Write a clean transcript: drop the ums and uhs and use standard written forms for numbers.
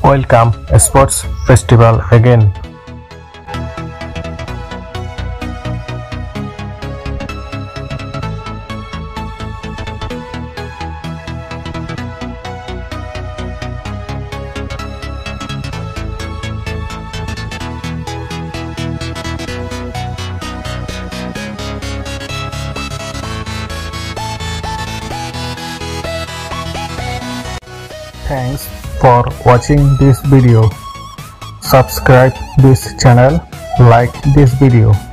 welcome sports festival again. Thanks for watching this video. Subscribe this channel, like this video.